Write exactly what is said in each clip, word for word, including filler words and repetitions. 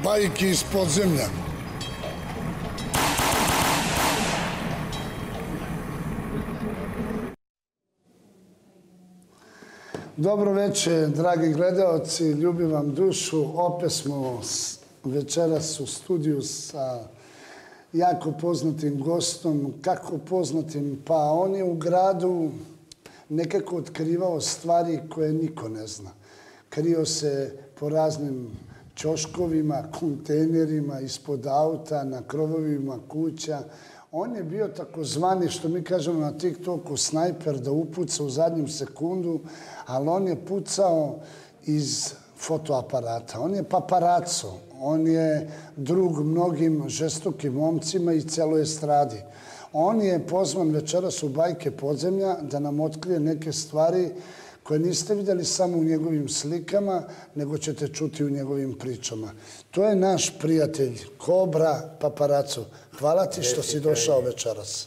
bajki iz podzemlja. Dobro večer, dragi gledaoci, ljubim vam dušu. Opet smo večeras u studiju sa jako poznatim gostom. Kako poznatim? Pa on je u gradu nekako otkrivao stvari koje niko ne zna. Krio se po raznim ćoškovima, kontejnerima, ispod auta, na krovovima kuća. On je bio takozvani, što mi kažemo na TikToku, snajper, da upuca u zadnjem sekundu, ali on je pucao iz fotoaparata. On je paparaco, on je drug mnogim žestokim momcima i celoj estradi. On je pozvan večeras u Bajke podzemlja da nam otkrije neke stvari koje niste vidjeli samo u njegovim slikama, nego ćete čuti u njegovim pričama. To je naš prijatelj, Kobra Paparaco. Hvala ti što si došao večeras.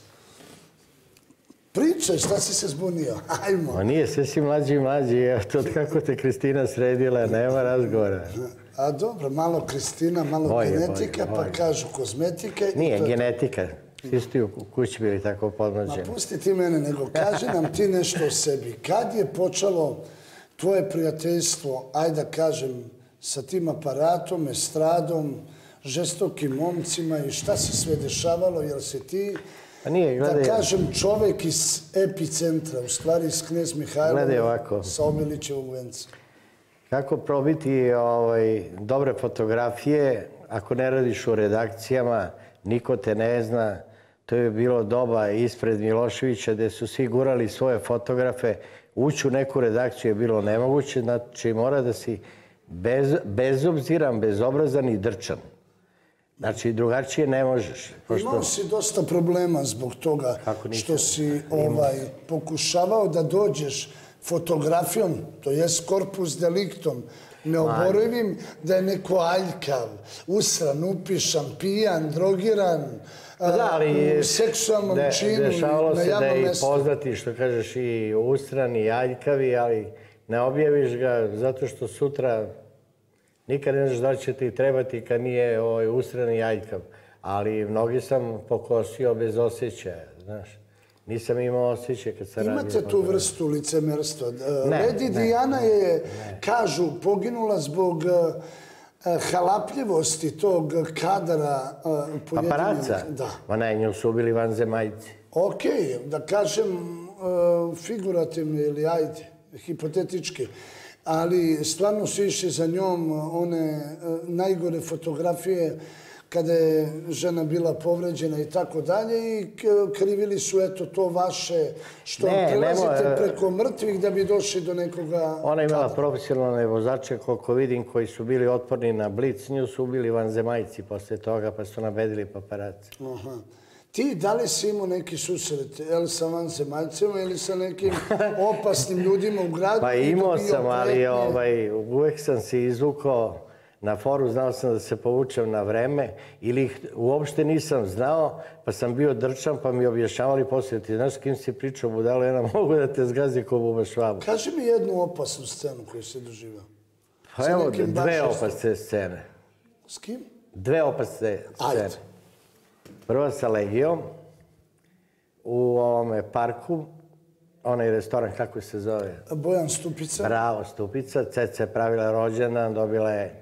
Pričaj, šta si se zbunio? Ajmo. Ma nije, sve si mlađi i mlađi. To kako te Kristina sredila, nema razgovora. A dobro, malo Kristina, malo genetika, pa kažu kozmetika. Nije, genetika. Svi ste u kući bili tako podmlađeni. Ma pusti ti mene, nego kaži nam ti nešto o sebi. Kad je počelo tvoje prijateljstvo, ajde da kažem, sa tim aparatom, estradom, žestokim momcima i šta se sve dešavalo, jer si ti, da kažem, čovek iz epicentra, u stvari iz Knez Mihajlova sa Obilićevog venca. Kako probiti dobre fotografije ako ne radiš u redakcijama, niko te ne zna. To je bilo doba ispred Miloševića gde su svi gurali svoje fotografe. Ući u neku redakciju je bilo nemoguće, znači mora da si bezobziran, bezobrazan i drčan. Znači drugačije ne možeš. Imao si dosta problema zbog toga što si pokušavao da dođeš fotografijom, to je korpus deliktom, neoborivim, da je neko aljkav, usran, upišan, pijan, drogiran, u seksualnom činu, na javnom mestu. Dešavalo se da je i poznati, što kažeš, i usran i aljkavi, ali ne objaviš ga zato što sutra nikad ne znaš da će ti trebati kad nije usran i aljkav. Ali mnogi sam pokosio bez osjećaja, znaš. Nisam imao osjećaj kad sam radio. Imate tu vrstu licemerstva. Lady Diana je, kažu, poginula zbog halapljivosti tog kadra. Paparaca? Da. Ma ne, nju su ubili vanzemaljci. Okej, da kažem figurativno ili ajde, hipotetički. Ali stvarno su išli za njom one najgore fotografije kada je žena bila povređena i tako dalje i krivili su eto to vaše što prelazite preko mrtvih da bi došli do nekoga... Ona je imala profesionalne vozače, koliko vidim, koji su bili otporni na blic, nju su ubili vanzemaljci posle toga pa su nabedili paparaci. Ti, da li si imao neki susret, ili sa vanzemaljcima ili sa nekim opasnim ljudima u gradu? Pa imao sam, ali uvek sam se izvukao na foru, znao sam da se povučem na vreme ili ih uopšte nisam znao, pa sam bio drčan, pa mi objašnjavali poslije, ti znaš s kim si pričao, budalo, ja mogu da te zgazi ko buba švabu. Kaži mi jednu opasnu scenu koju si doživao. Pa evo, dve opasne scene. S kim? Dve opasne scene. Prva sa Legijom u ovome parku, onaj restoran, kako se zove? Bojan Stupica. Bravo, Stupica. Ceca je pravila rođendan, dobila je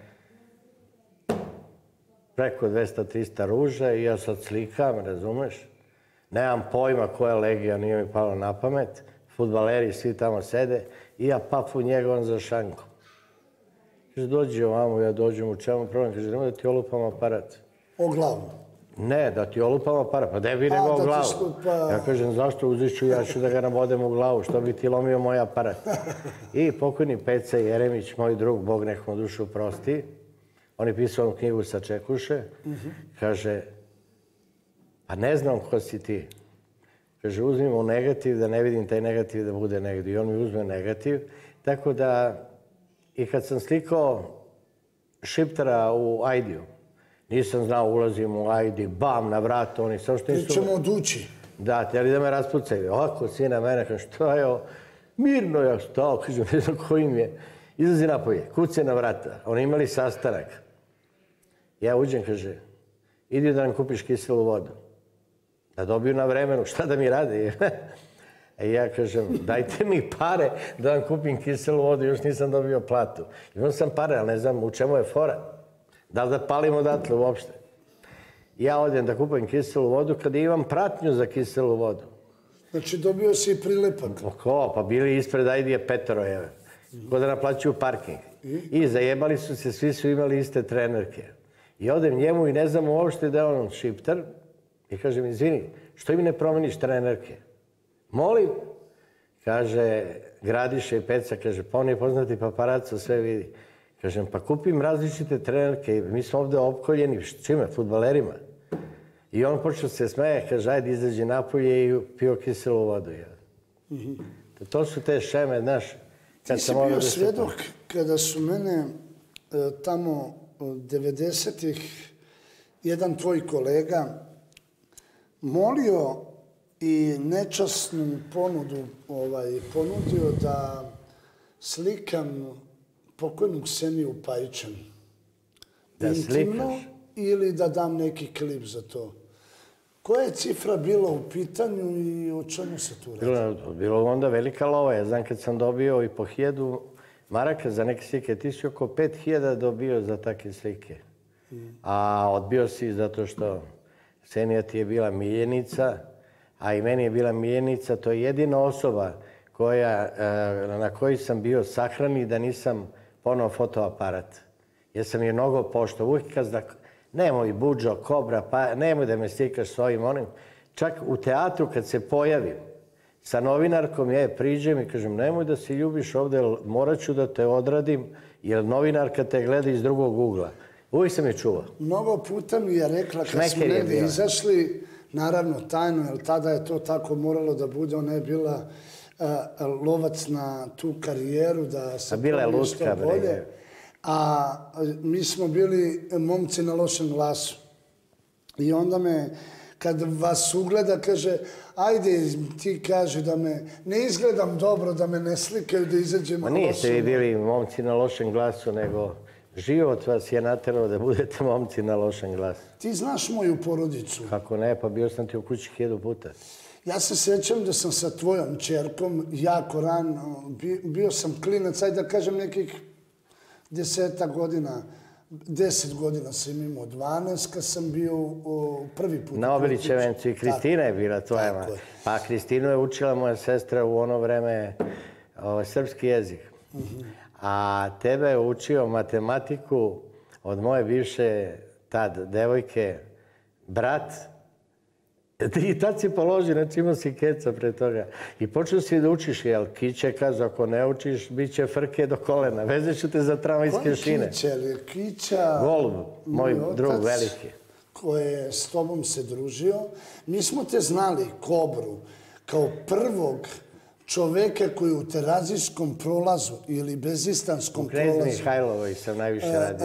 preko dvesta trista ruža i ja sad slikam, razumeš? Nemam pojma koja je Legija, nije mi palo na pamet. Fudbaleri svi tamo sede i ja pafu njegovan za šankom. Kaže, dođi ovamo, ja dođem u čemu problem. Kaže, nemoj da ti olupam aparat. O glavu? Ne, da ti olupam aparat. Pa da bi nego o glavu. Ja kažem, zašto uzet ću, ja ću da ga nabodem u glavu, što bi ti lomio moj aparat. I pokojni Peca Jeremić, moj drug, Bog nek mu dušu prosti, on je pisao knjigu sa Čekuše, kaže, pa ne znam ko si ti. Kaže, uzmimo u negativ, da ne vidim taj negativ da bude negdje. I on mi uzme negativ. Tako da, i kad sam slikao Šiptara u Ajdiju, nisam znao, ulazim u Ajdi, bam, na vratu, oni samo što nisu... Pričamo od uči. Da, htjeli da me raspucaju. Ovako, sina mene, kaže, što je ovo? Mirno ja stao, kaže, ne znam kojim je. Izlazi napolje, kuce na vrata. Oni imali sastanak. Ja uđem, kaže, idi da nam kupiš kiselu vodu. Da dobiju na vremenu, šta da mi rade? I ja kažem, dajte mi pare da vam kupim kiselu vodu, još nisam dobio platu. Imam sam pare, ali ne znam u čemu je fora. Da li da palim odatle uopšte? Ja odem da kupim kiselu vodu kada imam pratnju za kiselu vodu. Znači dobio si i prilepak. Ko? Pa bili ispred Ajdije petoro, jeve. Ko da naplaćuju parking. I zajebali su se, svi su imali iste trenerke. I odem njemu i ne znam uopšte da je on šiptar. I kažem, izvini, što mi ne promeniš trenerke? Molim. Kaže, Gradiša i Peca, kaže, pa on je poznati paparaco, sve vidi. Kažem, pa kupim različite trenerke, mi smo ovde opkoljeni, čime, fudbalerima. I on počeo se smeje, kaže, ajde izađi napolje i pio kiselu vodu. To su te šeme, znaš. Ti si bio svjedok kada su mene tamo devedesetih jedan tvoj kolega molio i nečasnu ponudu ponudio da slikam pokojnu Kseniju Pajićan. Da slikaš? Ili da dam neki klip za to. Koja je cifra bila u pitanju i o čemu se tu radi? Bilo onda velika lova. Ja znam kad sam dobio i po hiljadu maraka za neke slike, ti si oko pet hiljada dobio za takve slike. A odbio si zato što Ksenija ti je bila miljenica, a i meni je bila miljenica. To je jedina osoba na kojoj sam bio sahrani da nisam ponovo fotoaparat. Jer sam je mnogo poštao. Uvijek kazda, nemoj Buđo, Kobra, pa nemoj da me slikaš s ovim onim. Čak u teatru kad se pojavim sa novinarkom, ja je priđem i kažem, nemoj da se ljubiš ovde, morat ću da te odradim, jer novinarka te gleda iz drugog ugla. Uvijek sam je čuvao. Mnogo puta mi je rekla kad smo negdje izašli, naravno tajno, jer tada je to tako moralo da bude, ona je bila lovac na tu karijeru, da se to što bolje. A mi smo bili momci na lošem glasu. I onda me, kad vas ugleda, kaže, ajde ti kaže da me ne izgledam dobro, da me ne slikaju, da izađemo lošem. Niste vi bili momci na lošem glasu, nego život vas je naterao da budete momci na lošem glasu. Ti znaš moju porodicu? Kako ne, pa bio sam ti u kući hiljadu puta. Ja se sjećam da sam sa tvojom čerkom jako rano, bio sam klinac, ajde da kažem nekih deseta godina, deset godina sam imao, dvanaest kad sam bio prvi put. Na Obilićevencu i Kristina je bila tvoja ma. Pa Kristinu je učila moja sestra u ono vreme srpski jezik. A tebe je učio matematiku od moje bivše tad devojke, brat. I tad si položio, znači imao si keca pre toga. I počeo si da učiš, jel, Kiće kazao, ako ne učiš, bit će frke do kolena. Vezeću te za tramvajske šine. Koji Kiće, ali Kića... Golub, moj drug veliki. Koji je s tobom se družio. Mi smo te znali, Kobru, kao prvog čoveka koji u Terazijskom prolazu ili Bezistanskom prolazu... U Knez Mihajlovoj sam najviše radio.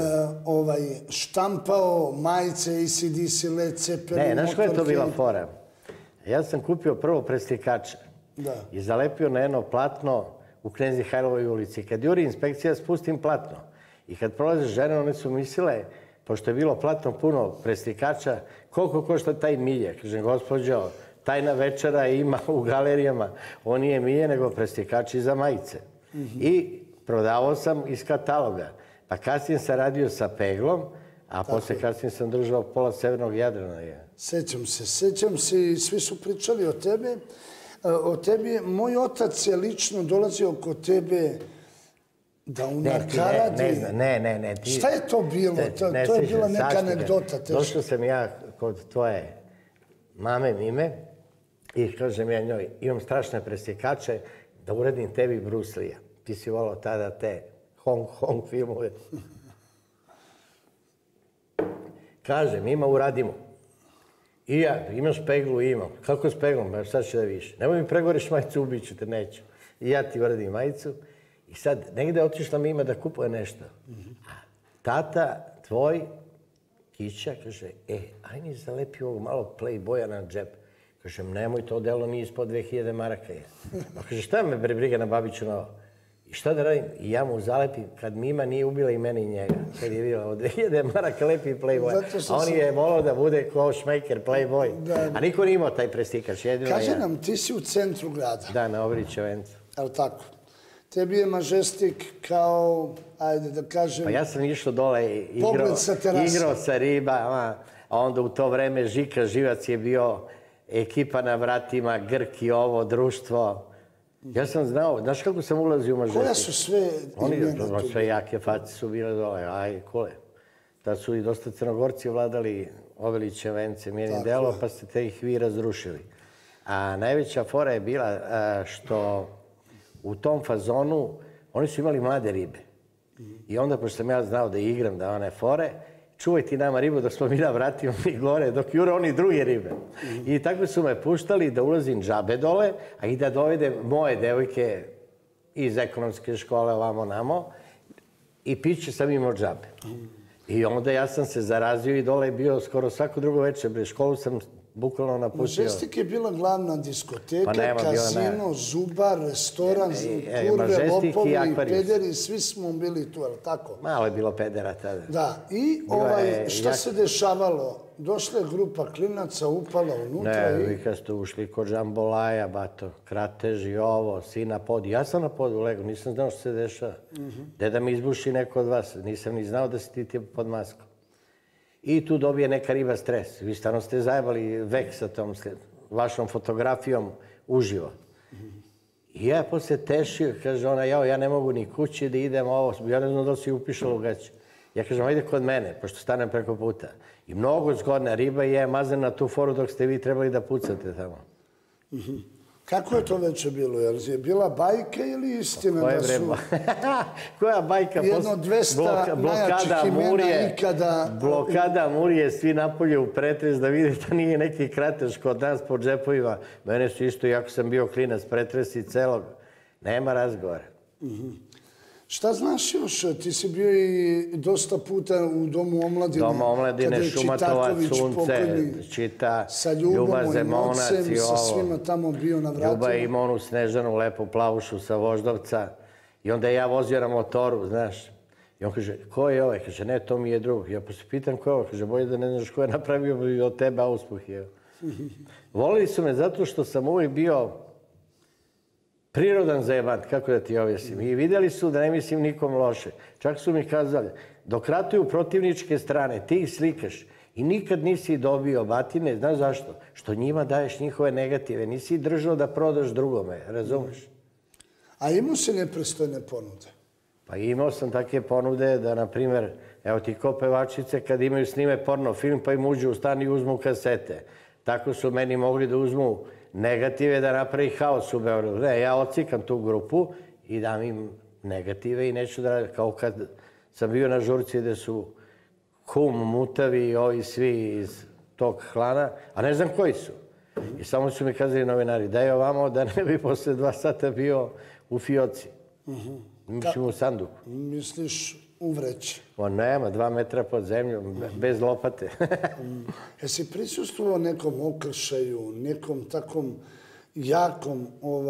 Štampao majice, A C D C, Led Zeppelin, Ne, znaš koja je to bila fora? Ja sam kupio prvo preslikača i zalepio na jedno platno u Knez Mihajlovoj ulici. Kad juri inspekcija, spustim platno. I kad prolaze žene, one su mislile, pošto je bilo platno puno preslikača, koliko košta taj milje? Kažem, gospođo, tajna večera ima u galerijama. On nije milje, nego preslikači za majice. I prodavao sam iz kataloga. Pa kasnije sam radio sa peglom, a posle kasnije sam držao pola severnog Jadrana. Sećam se, sećam se i svi su pričali o tebe. O tebi, moj otac je lično dolazio kod tebe da unakaradi... Ne, ne, ne, ne. Šta je to bilo? To je bila neka anegdota teška. Došao sam ja kod tvoje mame Mime i kažem ja njoj, imam strašne preslikače da uradim tebi Bruce Lee-a. Ti si volao tada te Hong Kong filmove. Kažem, ima, uradimo. I ja, imaš peglu, imam. Kako s peglom? Sad ću da više. Nemoj mi pregoriš majicu, ubiću te, neću. I ja ti uradim majicu. I sad, negde je otišla Mima da kupuje nešto. Tata tvoj, Kića, kaže, e, aj mi zalepi ovog malog playboya na džep. Kažem, nemoj, to delo nije ispod dve hiljade maraka. Pa kaže, šta me bre briga na Babiću novo? I šta da radim? I ja mu zalepim, kad Mima nije ubila i mene i njega. Kad je bilo od dve hiljade maraka lepi Playboy. A on je volao da bude kao šmejker Playboy. A niko nije imao taj prestikač. Kaže nam, ti si u centru grada. Da, na Obriću vencu. Ali tako. Tebi je Majestic kao, ajde da kažem... Pa ja sam išao dole, igrao sa ribama, a onda u to vreme Žika Živac je bio ekipa na vratima, Grki, ovo, društvo. Ja sam znao, znaš kako sam ulazio u Majestic? Koja su sve imena tu? Sve jake face su bile dole, aj, kole. Tad su i dosta Crnogorci vladali Obiliće vence, mjenim delo, pa ste te ih vi razrušili. A najveća fora je bila što u tom fazonu oni su imali mlade ribe. I onda, pošto sam ja znao da igram, da one fore, čuvaj ti nama ribu dok smo mi na vratima i gore, dok jure oni druge ribe. I tako su me puštali da ulazim džabe dole, a i da dovede moje devojke iz ekonomske škole ovamo namo i piće sam imao džabe. I onda ja sam se zarazio i dole je bio skoro svako drugo večer. Školu sam bukvalno napustio. Majestic je bila glavna diskoteka, kazino, zubar, restoran, kurve, lopovi, pederi, svi smo bili tu, ali tako? Malo je bilo pedera tada. Da, i šta se dešavalo? Došla je grupa klinaca, upala unutra i... Ne, vi kad ste ušli kod Džambolaja, bato, kratež i ovo, si na podu. Ja sam na podu lego, nisam znao što se dešava. Gde da mi izbuši neko od vas, nisam ni znao da si ti pod maskom. I tu dobije neka riba stres. Vi stvarno ste zajebali vek sa tom vašom fotografijom uživo. I ja posle tešio, kaže ona, jao, ja ne mogu ni kući da idem ovo, ja ne znam da li si upišala u gaće. Ja kažem, ajde kod mene, pošto stanem preko puta. I mnogo zgodna riba i ja je mazan na tu foru dok ste vi trebali da pucate tamo. Kako je to već bilo? Je bila bajka ili istina da su... Koja bajka? Jedno dvesta najjačih imena ikada... Blokada Murije, svi napolje u pretres da vidite da nije neki kratež kod nas po džepovima. Mene su isto, jako sam bio klinac, pretresi celog. Nema razgovora. Šta znaš još? Ti si bio i dosta puta u Domu omladine. Doma omladine, Šumatovac, Sunce, Čita, Ljuba Zemonac i ovo. Sa svima tamo bio na vratima. Ljuba i Monu Snežanu, lepu plavušu sa Voždovca. I onda ja vozio na motoru, znaš. I on kaže, ko je ovaj? Kaže, ne, to mi je drug. Ja posle pitam ko je ovo? Kaže, bolje da ne znaš ko je napravio i od tebe auspuh. Volili su me zato što sam uvijek bio prirodan zajebant, kako da ti objasnim. I vidjeli su da ne mislim nikom loše. Čak su mi kazali, dok ratuju protivničke strane, ti ih slikaš i nikad nisi dobio batine, znaš zašto? Što njima daješ njihove negative, nisi držao da prodaš drugome, razumeš? A imao si nepristojne ponude? Pa imao sam takve ponude da, na primjer, evo ti ko pevačice kad imaju snime porno film pa im uđu u stan i uzmu kasete. Tako su meni mogli da uzmu negative da napravi haos u Beogradu. Ne, ja ocikam tu grupu i dam im negative i neću da radim. Kao kad sam bio na žurci gde su Kum, Mutavi i ovi svi iz tog klana, a ne znam koji su. I samo su mi kazali novinari, daj ovamo da ne bi posle dva sata bio u fioci. Mislim u sanduku. Misliš u vreći? O nema, dva metra pod zemljom, bez lopate. Jesi prisustvovao nekom okršaju, nekom takvom jakom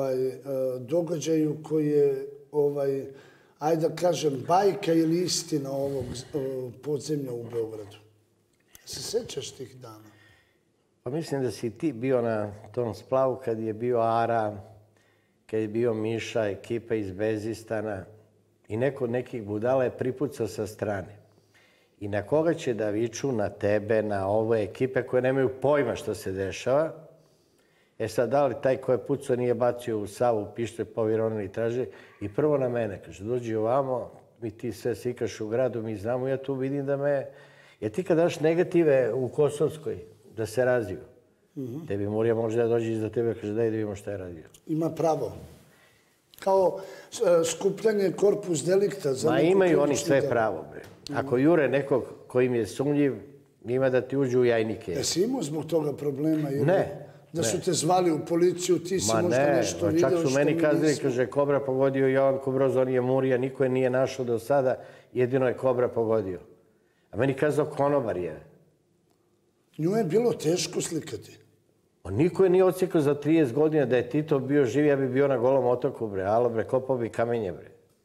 događaju koji je, ajde da kažem, bajka ili istina ovog podzemlja u Beogradu? Se sećaš tih dana? Pa mislim da si ti bio na tom splavu kad je bio Ara, kad je bio Miša, ekipa iz Bezistana i neko od nekih budala je pripucao sa strane. I na koga će da viču? Na tebe, na ove ekipe koje nemaju pojma što se dešava. E sad, da li taj ko je pucao nije bacio u Savu, pištolj, povironili i traže? I prvo na mene, kaže, dođi ovamo, mi ti sve sikaš u gradu, mi znamo, ja tu vidim da me... Jer ti kad daš negative u Kosovskoj, da se razviju, tebi Murija može da dođe iza tebe, kaže, daj da vidimo šta je radio. Ima pravo. Kao skupljanje korpus delikta za Ma imaju oni sve pravo, bre. Ako jure nekog koji im je sumnjiv, ima da ti uđu u jajnike. Jesi imao zbog toga problema? Ne. Da su te zvali u policiju, ti si možda nešto vidio što mi nismo. Čak su meni kazali, kaže, Kobra pogodio Jovanku Broz, on je Murija, niko je nije našao do sada, jedino je Kobra pogodio. A meni kazao konobar je. Nju je bilo teško slikati. Niko je nije odsjekao za trideset godina da je Tito bio živ, ja bi bio na Golom otoku, bre. Alo, bre, kopao bi kamenje, bre.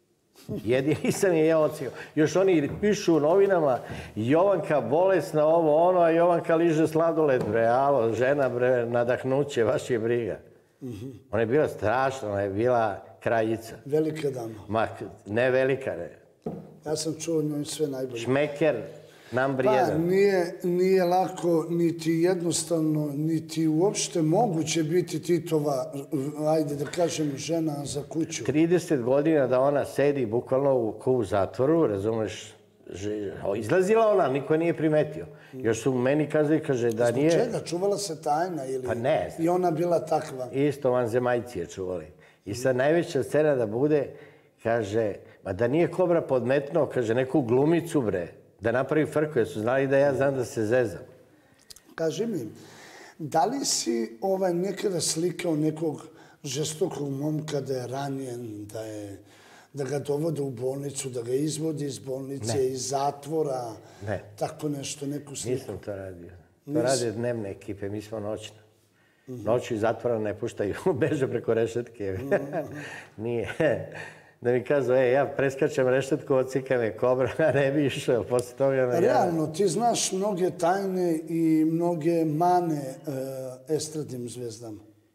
Jedini sam je ja ocikao. Još oni pišu u novinama, Jovanka bolesna, ovo ono, a Jovanka liže sladoled, bre, alo, žena, bre, nadahnuće, vaš je briga. Ona je bila strašna, ona je bila kraljica. Velika dama. Ma, ne velika, ne. Ja sam čuo njoj sve najbolje. Šmeker, number Pa, jedan. nije, nije lako, niti jednostavno, niti uopšte moguće biti Titova, ajde da kažem, žena za kuću. trideset godina da ona sedi bukvalno u, u zatvoru, razumeš, izlazila ona, niko nije primetio. Još su meni kazali, kaže da nije... Zbog čega? Čuvala se tajna ili... Pa ne. I ona bila takva? Isto vanzemaljci je čuvali. I sad najveća scena da bude, kaže, ma da nije Kobra podmetnuo, kaže, neku glumicu, bre, da napravi frku, jer su znali da ja znam da se zezam. Kaži mi, da li si ovaj nekada slikao nekog žestokog momka da je ranjen, da je... da ga dovode u bolnicu, da ga izvodi iz bolnice, ne. iz zatvora, ne. Tako nešto, neku sliku. Nisam to radio. To rade dnevne ekipe, mi smo noćne. Mm -hmm. Noću iz zatvora ne puštaju, beže preko rešetke. Mm -hmm. Nije. Da mi kazu, e, ja preskačem rešetku, ocika me Kobra, a ne bi išao, posle toga... Me realno, ja... ti znaš mnoge tajne i mnoge mane uh, estradnim zvezdama.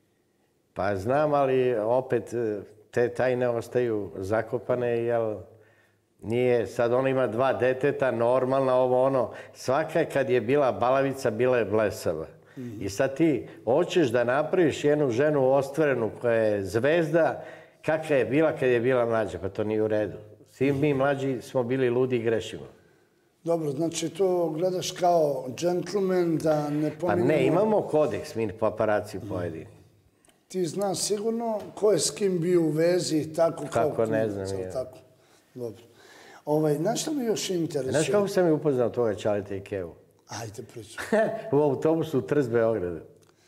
Pa znam, ali opet... te tajne ostaju zakopane, jer nije, sad ona ima dva deteta, normalna, ovo ono, svaka kad je bila balavica, bila je blesava. Mm. I sad ti hoćeš da napraviš jednu ženu ostvarenu koja je zvezda, kakva je bila kad je bila mlađa, pa to nije u redu. Svi mi mlađi smo bili ludi i grešimo. Dobro, znači to gledaš kao džentlmen, da ne pominjamo... Pa ne, imamo kodeks, mi paparaci pojedini. Ti znaš sigurno ko je s kim bio u vezi, tako kao... Kako ne znam, ja. Tako. Dobro. Ovaj, znaš što mi još interesuje? Znaš kako sam je upoznao toga Čaleta i Kevu? Ajde, priču. U autobusu u Trst Beogradu.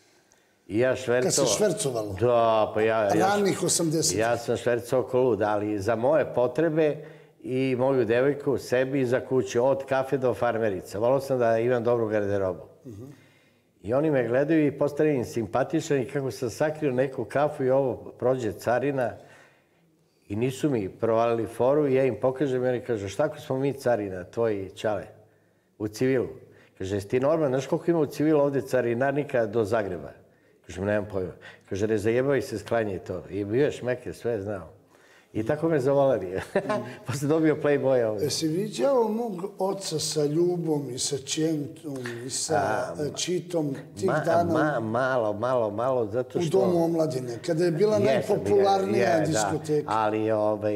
I ja švercovao... Kad se švercovalo? Da, pa ja... Ranih osamdesetih. Ja sam švercovao oko lud, ali za moje potrebe i moju devojku, sebi i za kuću, od kafe do farmerica. Volao sam da imam dobru garderobu. I oni me gledaju i postane im simpatičan i kako sam sakrio neku kafu i ovo prođe carina i nisu mi provalili foru i ja im pokažem i oni kažu, šta ako smo mi carina, tvoji Čale, u civilu? Kaže, jesi ti normalno, znaš koliko ima u civilu ovde carinarnika do Zagreba? Kažem, nemam pojma. Kaže, ne zajebavaj se, sklanjaj to. I bio je šmeker, sve znao. I tako me zavoleli. Posle dobio Playboya ovdje. Jesi viđao mog oca sa Ljubom i sa Čentom i sa Čitom tih dana? Malo, malo, malo, zato što... U Domu omladine, kada je bila najpopularnija diskoteka. Ali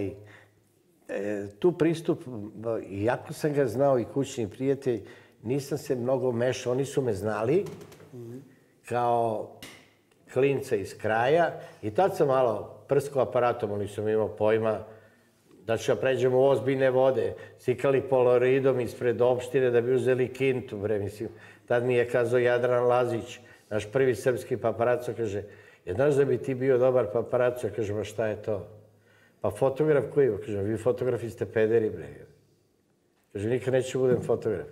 tu pristup, iako sam ga znao i kućni prijatelj, nisam se mnogo mešao. Oni su me znali kao klinca iz kraja i tad sam malo prskao aparatom, ali nisam imao pojma da ću da pređemo u ozbiljne vode. Sikali polaroidom ispred opštine da bi uzeli kintu, bre, mislim. Tad mi je kazao Jadran Lazić, naš prvi srpski paparaco, kaže, je, znaš da bi ti bio dobar paparaco? Ja kažem, a šta je to? Pa fotograf koji? Kažem, vi fotografi ste pederi, bre. Kažem, nikad neću budem fotograf.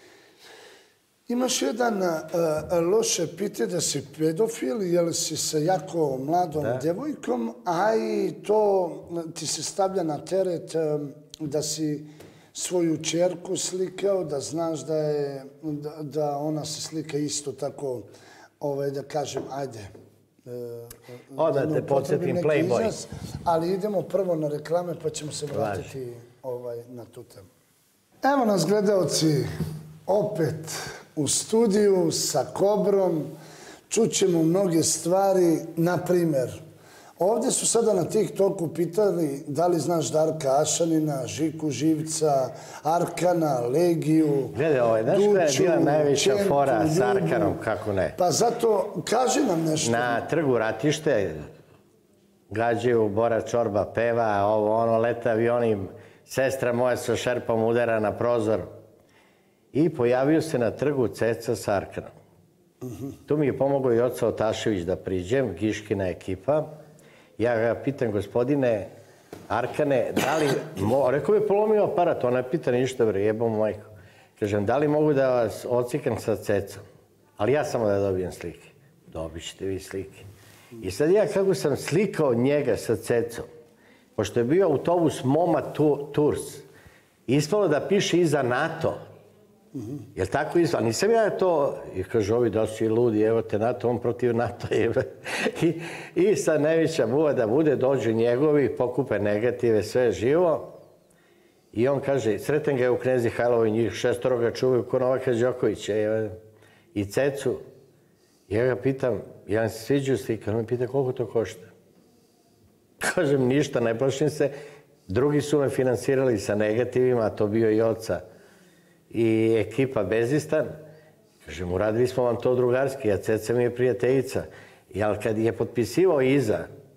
Imaš jedan loše pite da si pedofil, jer si sa jako mladom devojkom, a i to ti se stavlja na teret da si svoju čerku slikao, da znaš da ona se slika isto tako, da kažem, ajde. O, da te podsjetim Playboy. Ali idemo prvo na reklame, pa ćemo se vratiti na tu temu. Evo nas, gledalci, opet u studiju sa Kobrom. Čućemo mnoge stvari. Na primjer, ovdje su sada na TikToku pitali da li znaš Darka Ašanina, Žiku Živca, Arkana, Legiju, Glede, ovaj, znaš koja je bila najveća fora s Arkanom, kako ne? Pa zato, kaži nam nešto. Na trgu Ratište, gađaju Bora Čorba, peva, ovo, ono, leta avionim, sestra moja sa šerpom udara na prozor. I pojavio se na trgu Ceca s Arkanom. Tu mi je pomogao i oca Otašević da priđem, Giškina ekipa. Ja ga pitam, gospodine Arkane, da li... Rekao je, polomio aparat, ona ne pita ništa, bre, jebom majko. Kažem, da li mogu da vas ocikam sa Cecom? Ali ja samo da dobijem slike. Dobit ćete vi slike. I sad ja kako sam slikao njega sa Cecom, pošto je bio autobus Moma Tours, ispalo da piše iza NATO. Jel tako ispalo? Nisam ja to, i kaže, ovi da su i ludi, evo te NATO, on protiv NATO. I, i sad najveća buva da bude, dođu njegovi, pokupe negative, sve živo. I on kaže, sretan ga je u Knezi Hajlovoj, njih šestoro ga čuvaju ko Novaka Đokovića i Cecu. Ja ga pitam, ja se sviđu slika, on me pita koliko to košta. Kažem, ništa, ne plašim se. Drugi su me finansirali sa negativima, a to bio i oca i ekipa Bezistan. Kažem, uradili smo vam to drugarski, a Ceca mi je prijateljica. Ali kad je potpisivao iza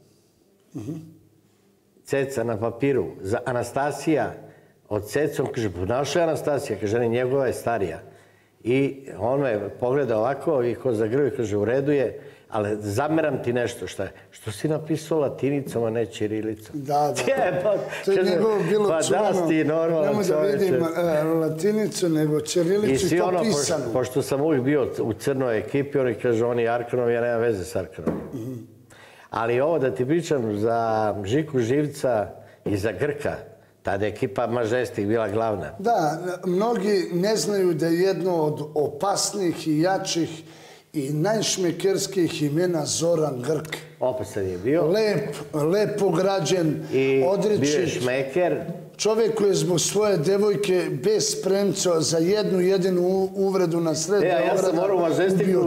Ceca na papiru za Anastasija od Cecom, kaže, našla je Anastasija, kaže, ne, njegova je starija. I on me pogleda ovako i ko zagrvi, kaže, u redu je, ali zameram ti nešto, šta je? Što si napisao latinicom, a ne ćirilicom? Da, da. To je njegovo bilo čuvano. Pa da, ti normalan čoveče. Nemoj da vidim latinicu, nego ćirilicu i to pisanu. Pošto sam uvijek bio u crnoj ekipi, oni kažu, oni Arkanovi, ja nemam veze s Arkanovim. Ali ovo da ti pričam za Žiku Živca i za Grka, tada je ekipa Mažestik bila glavna. Da, mnogi ne znaju da je jedno od opasnijih i jačih i najšmekerskih imena Zoran Grk. Opet sad je bio. Lep, lepo građen, odričit. I bio je šmeker. Čovjek koji je zbog svoje devojke bez premca za jednu jedinu uvredu na sred Beograda. Ja sam morao u Mažestiku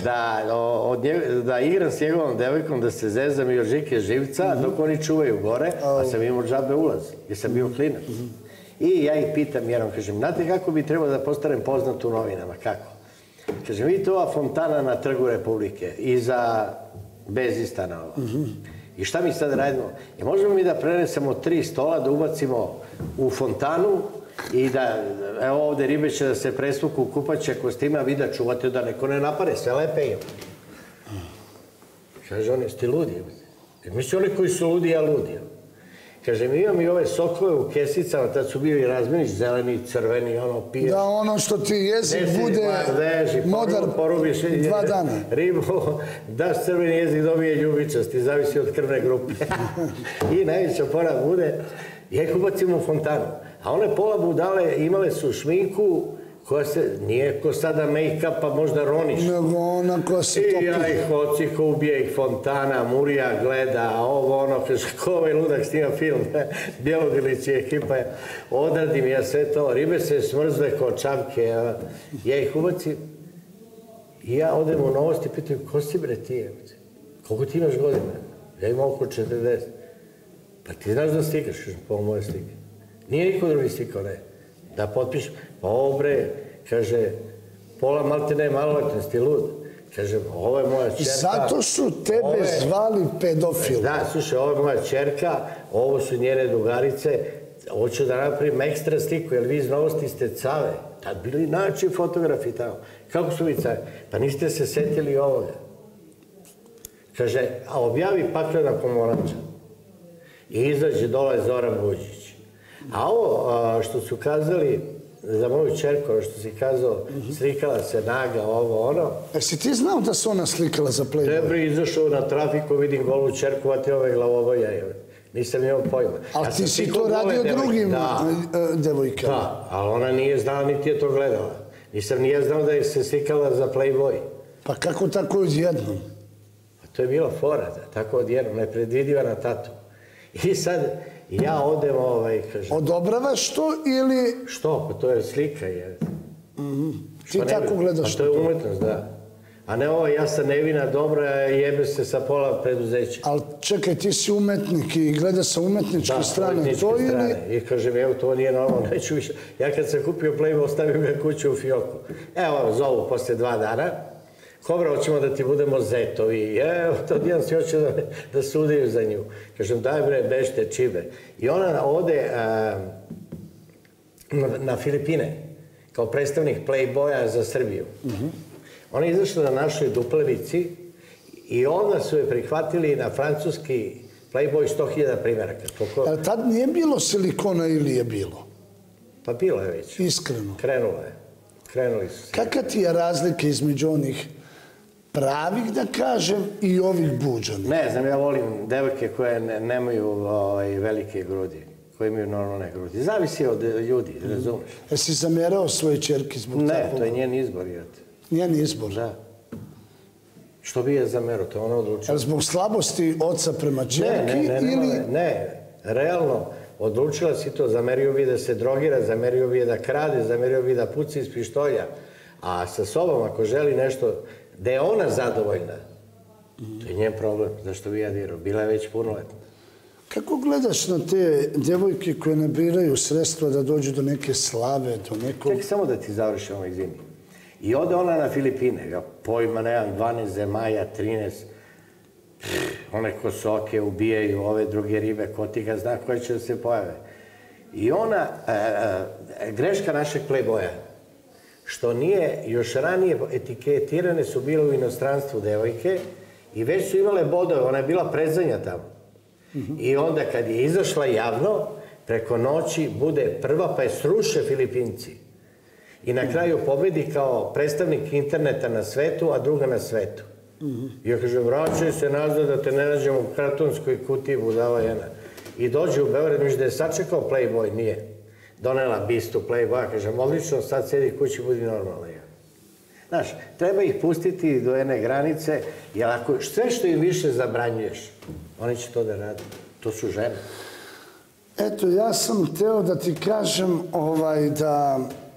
da igram s njegovom devojkom, da se zezam i od Žike Živca, dok oni čuvaju gore, a sam imao džabe ulaz, jer sam bio klinac. I ja ih pitam, jer vam kažem, znate kako bi trebalo da postanem poznat u novinama, kako? Kažem, vidite ova fontana na Trgu Republike, iza Bezistana ova. I šta mi sad radimo? I možemo mi da prenesemo tri stola, da ubacimo u fontanu i da, evo ovde ribe će da se presvuku u kupaće kostima, vi da čuvate da neko ne napare, sve lepe je. Kaže, oni, ste ludi? Misli, oni koji su ludi, ja ludi. Kaže, mi imam i ove sokove u kesicama, tad su bili razmenić, zeleni, crveni, ono, piješ. Da, ono što ti jezik bude modar dva dana. Ribu, daš crveni jezik, dobije ljubičasti, zavisi od krvne grupe. I najveća pora bude, ja ih ubacim u fontanu. A one pola budale imale su šminku, koja se, nije ko sada make-up, pa možda roniš. Nego ona koja se topi. I ja ih ociko, ubije ih fontana, Murija gleda, ovo ono, kaže, ko ovaj ludak snima film, Bjelogrlić i ekipa, odradim ja sve to, ribe se smrzle kao čavke, ja ih ubacim i ja odem u Novosti i pitam, ko si bre ti je? Koliko ti imaš godina? Ja imam oko četrdeset. Pa ti znaš da slikaš? Kažem, pa ovo moje slike. Nije niko drugi slikao, ne. Da potpišem, pa ovo bre, kaže, pola malte ne maloletnost, ti lud. Kaže, ovo je moja čerka. I zato su tebe zvali pedofil. Da, slušaj, ovo je moja čerka, ovo su njene drugarice, hoću da napravim ekstra sliku, jer vi iz Novosti ste cave. Tad bili način fotografi tamo. Kako su vi cave? Pa niste se setili ovoga. Kaže, a objavi Paklena pomoranča. I izađe dole Zoran Buđić. A ovo što su kazali za moju čerku, što si kazao, slikala se naga, ovo, ono. Jesi ti znao da se ona slikala za Playboy? Treba izašao na trafiku, vidim golu čerku, vati ove glavoboja. Nisam imao pojma. Ali ti si to radio drugim devojkama. Da, ali ona nije znala, niti je to gledala. Nisam nije znao da je se slikala za Playboy. Pa kako tako odjednom? To je bila fora, tako odjednom, nepredvidiva na tatu. I sad... Ja odem, ovaj, kažem... Odobravaš to ili... Što? Pa to je slika, je. Ti tako gledaš to? Pa to je umetnost, da. A ne ovo, ja sam nevina, dobra, jebe se sa pola preduzeća. Ali čekaj, ti si umetnik i gleda sa umetničke strane. Da, umetničke strane. I kažem, evo, to nije normalno, neću više. Ja kad sam kupio Playboy, ostavio ga kuću u fioku. Evo, zovu posle dva dana. Kobra, hoćemo da ti budemo zetovi. Evo, to jedan si hoće da sudiju za nju. Kažem, daj bre, bešte, čibe. I ona ode na Filipine, kao predstavnik Playboya za Srbiju. Ona je izašla na našoj Duplevici i onda su je prihvatili na francuski Playboy sto hiljada primjeraka. Ali tad nije bilo silikona ili je bilo? Pa bilo je već. Iskreno. Krenulo je. Krenuli su se. Kakva ti je razlika između onih pravih, da kažem, i ovih buđanih? Ne znam, ja volim devojke koje nemaju velike grudi, koje imaju normalne grudi. Zavisi od ljudi, razumeš? Jesi zamerao svoje čerke zbog takvog? Ne, to je njen izbor. Njen izbor? Da. Što bi je zamerao, to je ona odlučila. Zbog slabosti oca prema čerki ili... Ne, realno, odlučila si to, zamerio bi da se drogira, zamerio bi da krade, zamerio bi da puci iz pištolja. A sa sobom, ako želi nešto, da je ona zadovoljna, to je njen problem. Zašto bi ja dirao? Bila je već punoletna. Kako gledaš na te djevojke koje nabiraju sredstva da dođu do neke slave, do nekog... Čekaj, samo da ti završim ovaj zimi. I ode ona na Filipine, ja pojma nemam, dvanaest zemalja, trinaest, one kosoke ubijaju, ove druge ribe, ko ti ga zna koje će da se pojave. I ona, greška našeg playboya, što nije, još ranije etiketirane su bile u inostranstvu devojke i već su imale bodove, ona je bila predzanja tamo. I onda kad je izašla javno, preko noći bude prva, pa je sruše Filipinci. I na kraju pobedi kao predstavnik interneta na svetu, a druga na svetu. I ja kažem, vraćaj se nazad da te ne nađemo u kartonskoj kutiji budala jedna. I dođe u Beograd, misliš da je sačekao Playboy, nije. Donela bistu Playboya, kažem, odlično, sad sedi kući, budi normalno. Znaš, treba ih pustiti do jedne granice, jer ako sve što im više zabranjuješ, oni će to da rade. To su žene. Eto, ja sam hteo da ti kažem da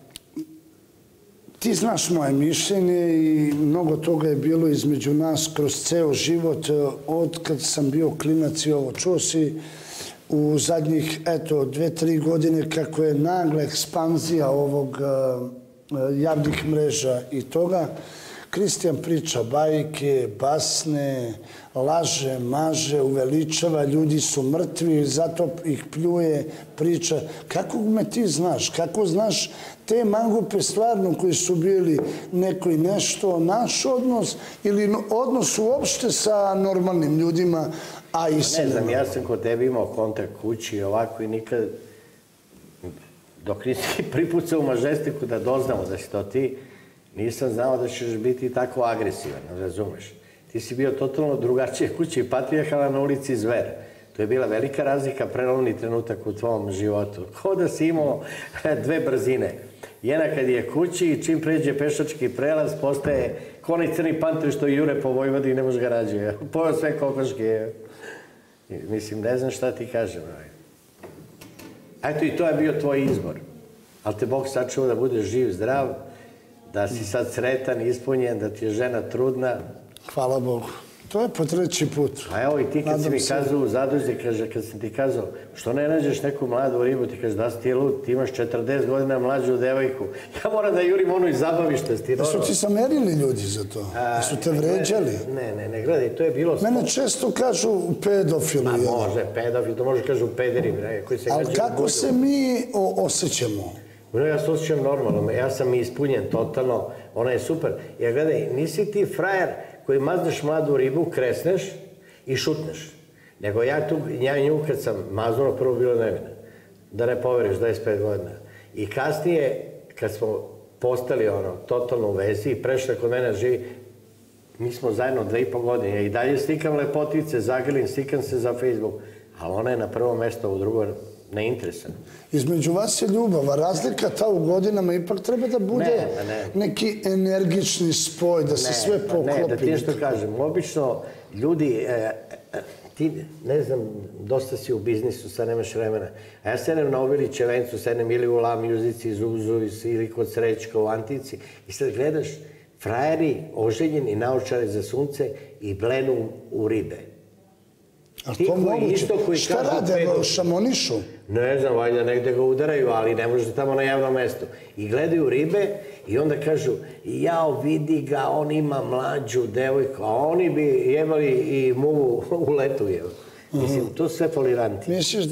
ti znaš moje mišljenje i mnogo toga je bilo između nas kroz ceo život od kad sam bio klinac i ovo. Čuo si u zadnjih, eto, dve, tri godine kako je nagla ekspanzija ovog javnih mreža i toga. Kristijan priča bajke, basne, laže, maže, uveličava, ljudi su mrtvi, zato ih pljuje, priča. Kako me ti znaš? Kako znaš te mangupe stvarno koji su bili neko i nešto, naš odnos ili odnos uopšte sa normalnim ljudima, a i sa... Ne znam, ja sam kod tebi imao kontakt kući ovako i nikad, dok nisi pripucao u Mažestiku da doznamo da si to ti, nisam znao da ćeš biti tako agresivan, razumeš? Ti si bio totalno drugačije kući i patrijarhala na ulici Zver. To je bila velika razlika, prelomni trenutak u tvom životu. Kao da si imao dve brzine. Jedna kad je kući i čim pređe pešački prelaz, postaje ko onaj crni panter što jure po Vojvodi i ne može ga rađe. Pojao sve kokoške. Mislim, ne znam šta ti kažem. Eto, i to je bio tvoj izbor. Ali te Bog sačuva da budeš živ, zdrav, da si sad sretan, ispunjen, da ti je žena trudna. Hvala Bogu. To je po treći put. A evo i ti kad si mi kazao u Zaduzi, kad sam ti kazao, što ne nađeš neku mladu ribu, ti kažeš da si ti je lud, ti imaš četrdeset godina mlađu devojku. Ja moram da jurim ono iz zabavište. Da su ti zamerili ljudi za to? Da su te vređali? Ne, ne, ne, gledaj, to je bilo... Mene često kažu pedofili. A može, pedofili, to može kažu pederi. Ali kako se mi osjećamo? Ja se osjećam normalno, ja sam ispunjen totalno, ona je super. Jer gledaj, nisi ti frajer koji mazneš mladu ribu, kresneš i šutneš. Nego ja tu, ja nju kad sam maznuo, prvo bilo nevina. Da ne poveriš, dvadeset pet godina. I kasnije, kad smo postali ono, totalno u vezi i prešla kod mene živi, mi smo zajedno dve i po godine. Ja i dalje slikam lepotice, zagrlim, slikam se za Facebook, ali ona je na prvo mesto, u drugo neinteresantno. Između vas je ljubav, a razlika ta u godinama ipak treba da bude neki energični spoj, da se sve poklopi. Ne, da ti nešto kažem. Obično ljudi, ti, ne znam, dosta si u biznisu, sad nemaš vremena. A ja sedem na Obiliće vencu, sedem ili u La Muzici, Zuzu, ili kod Srećka u Antici. I sad gledaš, frajeri, oženjeni, naočare za sunce i blenu u ribe. A to moguće? Šta rade, šamonišu? Ne znam, valjda negde ga udaraju, ali ne možete tamo na javnom mestu. I gledaju ribe i onda kažu, jao, vidi ga, on ima mlađu devojku, a oni bi jebali i muvu u letu, jel? Mislim, to su sve poliranti. Misliš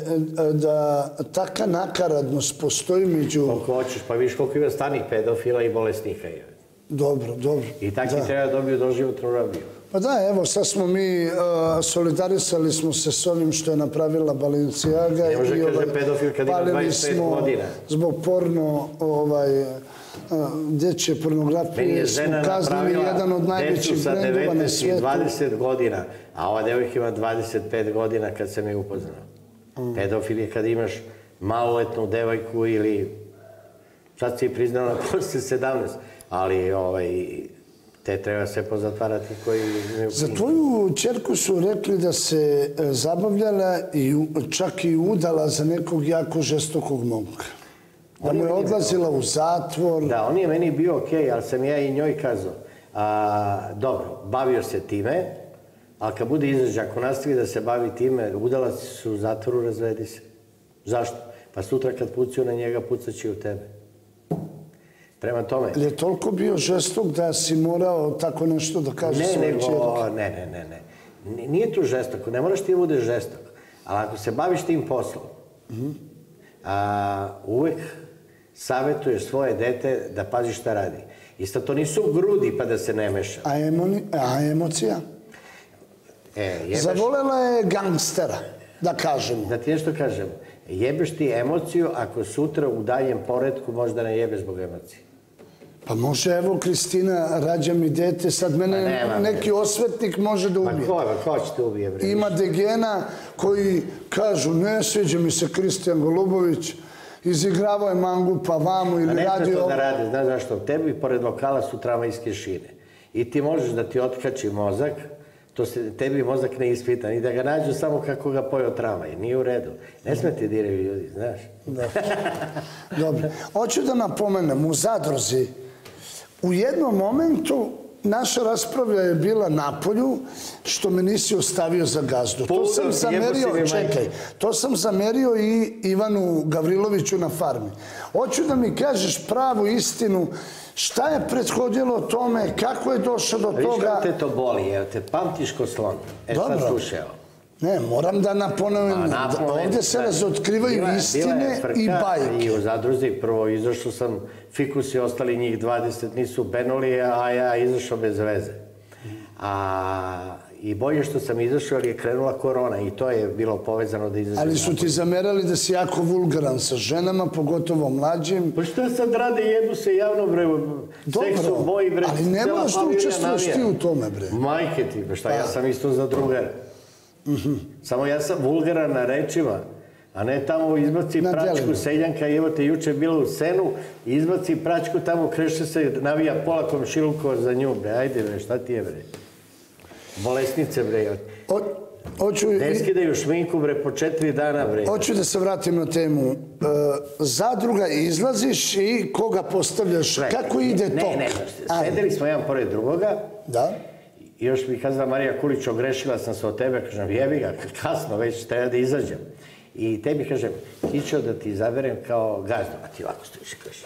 da taka nakaradnost postoji među... Koliko hoćeš, pa viš koliko ima stanih pedofila i bolesnika, jel? Dobro, dobro. I takvi treba dobiju doživotnu robiju. Pa da, evo, sad smo mi solidarisali smo se s onim što je napravila Balenciaga. Ne može kaže pedofil kad ima dvadeset pet godina. Zbog porno dječje pornografije smo kaznili jedan od najvećih brendova na svijetu. devenaest i dvadeset godina, a ova devojka ima dvadeset pet godina kad sam je upoznao. Pedofil je kad imaš maloletnu devojku ili, sad si priznala posle sedamnaest, ali te treba sve pozatvarati koji... Za tvoju čerku su rekli da se zabavljala i čak i udala za nekog jako žestokog momka. Da mu je odlazila u zatvor. Da, on je meni bio okej, ali sam ja i njoj kazao. Dobro, bavio se time, ali kad bude izađe, ako nastavi da se bavi time, udalac su u zatvoru, razvedi se. Zašto? Pa sutra kad pucaju na njega, pucaće u tebe. Prema tome... Je toliko bio žestok da si morao tako nešto da kažeš svojoj čerke? Ne, ne, ne, ne. Nije tu žestoko, ne moraš ti budeš žestok. Ali ako se baviš tim poslom, uvek savjetuješ svoje dete da pazi šta radi. Isto to nisu grudi pa da se ne meša. A emocija? Zavolela je gangstera, da kažemo. Da ti nešto kažem. Jebeš ti emociju ako sutra u daljem poretku možda ne jebeš zbog emocije. Pa može, evo Kristina, rađa mi dete, sad mene neki osvetnik može da ubije. Pa ko će te ubije, bre? Ima degena koji kažu, ne sviđa mi se Kristijan Golubović, izigravao je mangupa vamo ili radio... A ne to da radi, znaš zašto? Tebi pored lokala su tramvajske šine. I ti možeš da ti otkači mozak, to se tebi mozak ne ispita, i da ga nađu samo kako ga pojeo tramvaj. Nije u redu. Ne sme ti diraju ljudi, znaš? Dobro. Hoću da napomenem, u Zadruzi, u jednom momentu naša rasprava je bila napolju, što me nisi ostavio za gazdu. To sam zamerio, čekaj, to sam zamerio i Ivanu Gavriloviću na farmi. Hoću da mi kažeš pravu istinu, šta je prethodilo tome, kako je došlo do toga... Viš kako te to boli, evo te pamtiš ko slon. E sad slušaj ovo. Ne, moram da napomenem, ovdje se razotkrivaju istine i bajke. I u Zadruzi prvo izašao sam, Fikus i ostali njih dvadeset nisu benuli, a ja izašao bez veze. I bolje što sam izašao, ali je krenula korona i to je bilo povezano da izašao. Ali su ti zamerali da si jako vulgaran sa ženama, pogotovo mlađim. Pa šta sad rade, jedu se javno, bre, seksu, boji, bre. Ali ne moraš da učestvuješ ti u tome, bre. Majke ti, pa šta, ja sam isto za drugara. Samo ja sam vulgaran na rečima, a ne tamo izbaci pračku seljanka i evo te juče bila u Senu, izbaci pračku tamo, kreše se, navija pola komšilukova za nju, bre, ajde bre, šta ti je bre? Bolesnice bre. Ne skidaju šminku bre, po četiri dana bre. Hoću da se vratim na temu. Zadruga, izlaziš i koga postavljaš, kako ide to? Ne, ne, sedeli smo jedan pored drugoga. Da. I još mi kazala Marija Kulić, ogrešila sam se od tebe, kažem, jebi ga, kasno, već treba da izađem. I tebi kažem, hićeo da ti izaberem kao gazdu, a ti ovako stojiš i kažeš,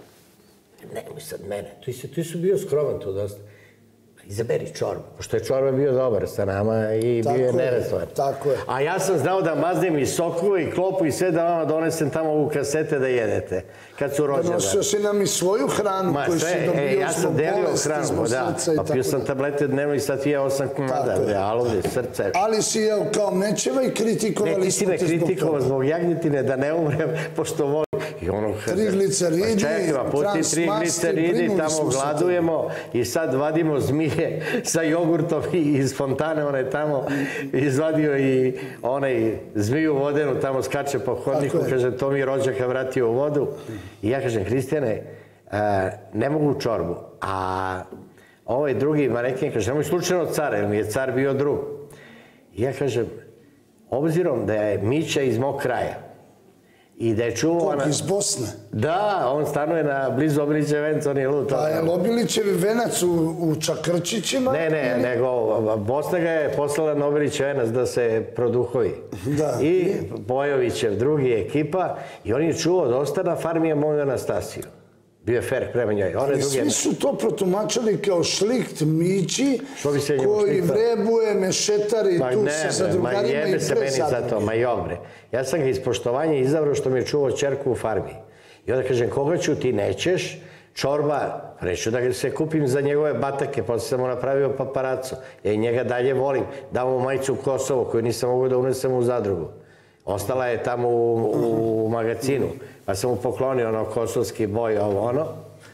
nemoj sad mene, ti su bio skroman tu dosta. Izaberi Čorbu, pošto je Čorba bio dobar sa nama i bio je nerazvar. Tako je. A ja sam znao da maznem i sokove i klopu i sve da vama donesem tamo u kasete da jedete, kad su rođendani. Donosio si nam i svoju hranu koju si dobio zbog bolesti, zbog srca i tako da. Pa pio sam tablete dnevno i sad je osam komada, alovde, srce. Ali si jeo kao mečeva i kritikovali smo te zbog toga. Ne, ti si me kritikovao zbog jagnjetine da ne umrem, pošto volim. Trigliceridi, transmasti, tamo gladujemo i sad vadimo zmije sa jogurtom iz fontane, onaj tamo izvadio i onaj zmiju vodenu, tamo skače po hodniku, kaže, to mi je rođaka vratio u vodu. I ja kažem, Hristijane, ne mogu Čorbu, a ovaj drugi manekin kaže, nemoj slučajno cara, jer mi je car bio drug. I ja kažem, obzirom da je Mića iz mog kraja, i da je čuo... Kog, iz Bosne? Da, on stanuje na blizu Obilićev venac, on je lud. Pa je Obilićev venac u Čakrčićima? Ne, ne, nego Bosna ga je poslala na Obilićev venac da se produhovi. I Bojovićev drugi ekipa i on je čuo dosta na farmi moju Anastasiju. Bio je fer prema njoj. Ali svi su to protumačali kao šlikt Mići koji vrebuje, mešetari tu sa zadrugarima i pre zadruge. Ma jobre. Ja sam ga iz poštovanja izabrao što mi je čuvao čerku u farmi. I onda kažem, koga ću ti nećeš? Čorba, reću da se kupim za njegove batake, posle sam mu napravio paparaco. Ja i njega dalje volim. Dao mu majicu Kosovo koju nisam mogao da unesem u zadrugu. Ostala je tamo u magazinu. Pa sam mu poklonio ono kosovski boj, ovo ono.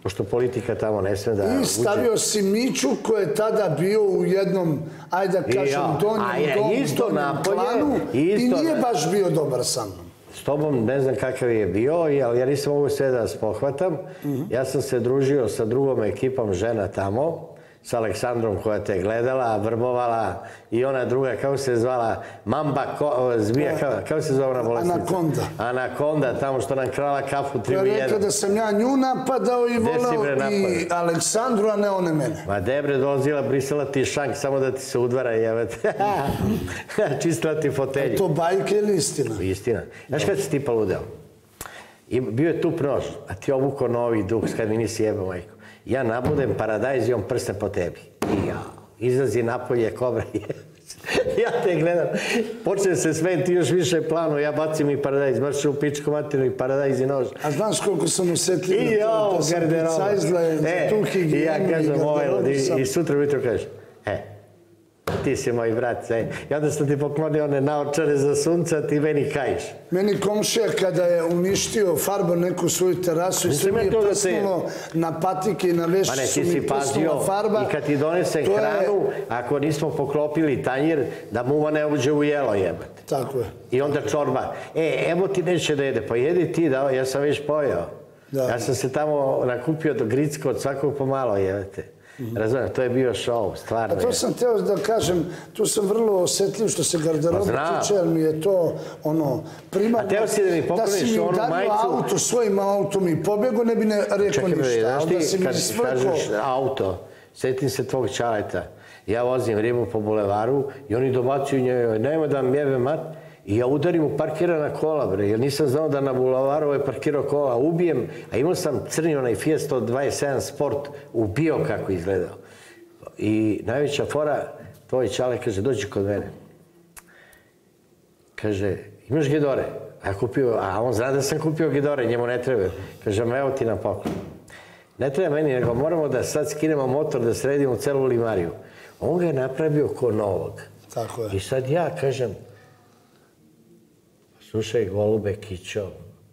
pošto politika tamo ne sme da uđe. I stavio si Miću koji je tada bio u jednom, ajde da kažem, donjem klanu i nije baš bio dobar sa mnom. S tobom ne znam kakav je bio, ali ja nisam mogu sve da vas pohvatam. Ja sam se družio sa drugom ekipom žena tamo, sa Aleksandrom koja te gledala, vrbovala i ona druga, kako se zvala, Mamba, zmija, kako se zvala ona bolesnica? Anakonda. Anakonda, tamo što nam krala kafu tri u jedan. Koja je rekla da sam ja nju napadao i volao i Aleksandru, a ne one mene. Ma debre, dolazila, brisala ti šank, samo da ti se udvara i jevete. Čistila ti fotelju. Je to bajka ili istina? Istina. Znaš kad si ti paludeo? Bio je tup nož, a ti obuko novi duks kad mi nisi jebao majko. Ja nabudem paradajz i on prsne po tebi. I ja, izlazi napolje kobra i ja te gledam. Počnem se smejem, ti još više planu, ja bacim i paradajz, baš u pičku materinu i paradajz i nož. A znaš koliko sam osjetljiv na to? Da sam picajzla za tu higijenu i ja kažem ovaj, i sutra ujutro kažeš, e, ti si moj brat, e. I onda sam ti poklonio one naočare za sunca, ti meni kajiš. Meni komšija kada je uništio farbu neku svoju terasu i sve mi je prsnulo na patike i na veš su mi prsnula farba. I kad ti donese hranu, ako nismo poklopili tanjir, da muva ne uđe u jelo jebate. Tako je. I onda čorba. E, evo ti neće da jede, pa jedi ti, da, ja sam već pojao. Ja sam se tamo nakupio do gricka od svakog pomalo jebate. Razumijem, to je bio show, stvarno. A to sam teo da kažem, tu sam vrlo osjetljiv što se garderoba tiče, jer mi je to ono primarno. A teo si da mi pokloniš onu majicu? Da si mi udario auto svojim autom i pobjegu, ne bi ne rekao ništa. Čekaj, znaš ti, kad kažeš auto, sjetim se tvog čaleta, ja vozim ribu po bulevaru i oni dobacuju njoj, nema da vam jebe mat, i ja udarim u parkirana kola, bre, jer nisam znao da na bulevaru je parkirao kola, ubijem, a imao sam crni onaj Fiat sto dvadeset sedam Sport, ubio kako izgledao. I najveća fora, tvoj čale kaže, dođi kod mene. Kaže, imaš gidore? A, kupio, a on zna da sam kupio gidore, njemu ne treba. Kaže, ma evo ti na poklon. Ne treba meni, nego moramo da sad skinemo motor, da sredimo celu limariju. On ga je napravio ko novog. Tako je. I sad ja kažem, slušaj, golube, kićo,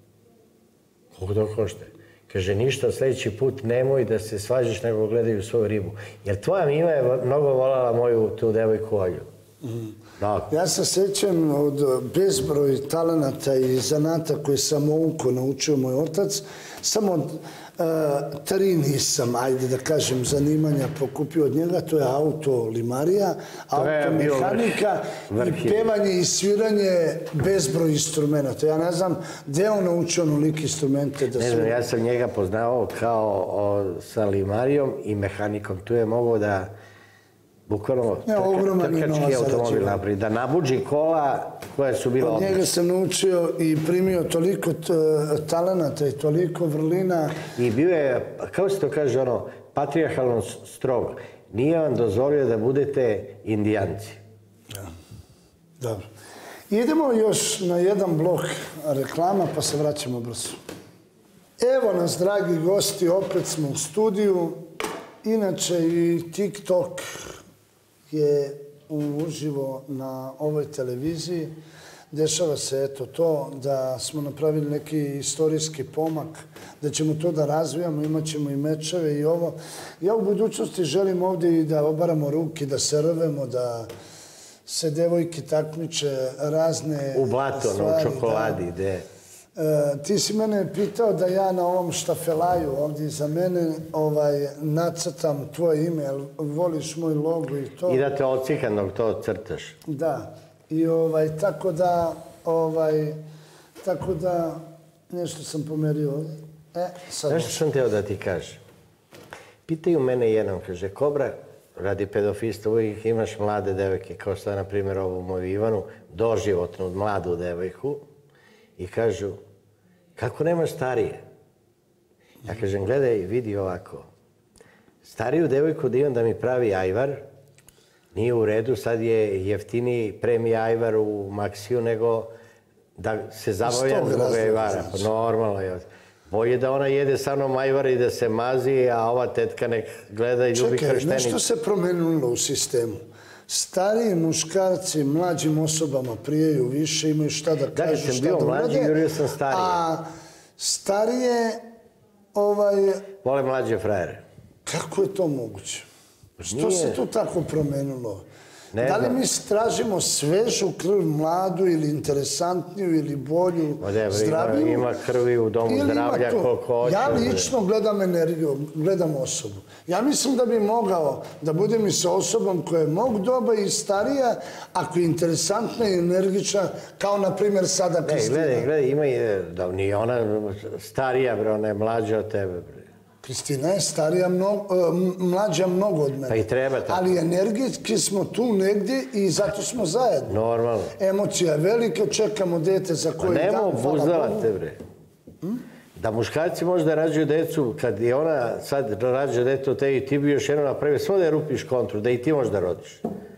koliko to košte? Kaže, ništa, sljedeći put nemoj da se svađaš, nego gledaju svoju ribu. Jer tvoja Mima je mnogo volala moju tu devojku Olju. Ja se sjećam od bezbroj talenata i zanata koje sam uko naučio moj otac. Samo tri nisam, ajde da kažem, zanimanja pokupio od njega. To je auto limarija, automehanika i pevanje i sviranje bezbroj instrumenta. Ja ne znam gdje on naučio onolike instrumente da svira. Ne znam, ja sam njega poznao kao sa limarijom i mehanikom. Tu je mogao da bukvalno trkački automobil napravi, da nabuđi kola koja su bila odlična. Od njega sam naučio i primio toliko talenata i toliko vrlina. I bio je, kako se to kaže, ono, patrijarhalno strog. Nije vam dozvolio da budete indijanci. Dobro. Idemo još na jedan blok reklama, pa se vraćamo brzo. Evo nas, dragi gosti, opet smo u studiju. Inače i TikTok je uživo na ovoj televiziji. Dešava se eto to da smo napravili neki istorijski pomak, da ćemo to da razvijamo, imat ćemo i mečeve i ovo. Ja u budućnosti želim ovdje i da obaramo ruke, da se rvemo, da se devojke takmiče razne stvari. U blatu, u čokoladi, gde? Ti si mene pitao da ja na ovom štafelaju ovdje za mene nacrtam tvoje ime, jer voliš moj logo i to. I da te ocikam dok to crtaš. Da. I tako da, tako da, nešto sam pomerio ovdje. Znaš što sam teo da ti kažem? Pitaju mene jednom, kaže, Kobra, radi pedofista, uvijek imaš mlade devojke, kao što je, na primjer, ovu moju Ivanu, doživotnu mladu devojku, i kažu, kako nemaš starije? Ja kažem, gledaj, vidi ovako. Stariju devojku da imam da mi pravi ajvar, nije u redu, sad je jeftiniji premij ajvar u Maksiju nego da se zabavljam zbog ajvara. Normalno je. Bolje da ona jede sa mnom ajvar i da se mazi, a ova tetka nek gleda i ljubi krštenicu. Čekaj, nešto se promenilo u sistemu. Stariji muškarci mlađim osobama prijeju više, imaju šta da kažu, šta da urade. Da, sam bio mlađi, jurio sam starije. A starije Vole mlađe frajere. Kako je to moguće? Što se tu tako promenilo? Da li mi tražimo svežu krv, mladu ili interesantniju ili bolju, zdraviju? Ima krvi u domu zdravlja koliko hoće. Ja lično gledam energiju, gledam osobu. Ja mislim da bi mogao da budem i sa osobom koja je mog doba i starija, ako je interesantna i energična, kao na primjer sada Kristina. Ne, gledaj, gledaj, ima i, da nije ona starija, bre, ona je mlađa od tebe, bre. Kristina je starija, mlađa mnogo od mene. Pa i treba tako. Ali energijski smo tu negdje i zato smo zajedno. Normalno. Emocija je velika, čekamo dete za koji dan. Pa nemo obuzdavate, bre. Da muškarci možda rađaju decu, kad je ona sad rađa dete od te i ti bi još jedno napravio, samo da je rupiš kontru, da i ti možda rodiš.